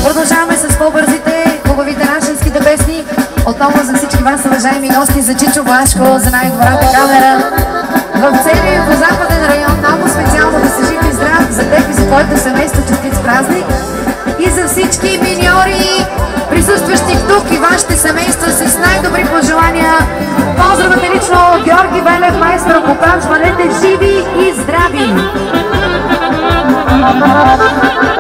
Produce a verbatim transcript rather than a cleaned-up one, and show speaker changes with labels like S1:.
S1: Продължаваме с по-бързите, хубавите нашинските песни. Отново за всички вас, уважаеми гости, за Чичо Влашко, за най-добрата камера. В целия югозападен район много специално да се жив и здрав за теб и за твоето семейство, честит празник. И за всички миньори, присъстващи тук и вашите семейства с най-добри пожелания. Поздравете лично Георги Велев, майстор Копанч, бъдете живи и здрави!